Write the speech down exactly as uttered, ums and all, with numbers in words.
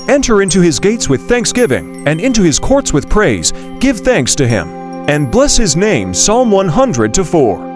Enter into his gates with thanksgiving, and into his courts with praise. Give thanks to him, and bless his name. Psalm one hundred to four.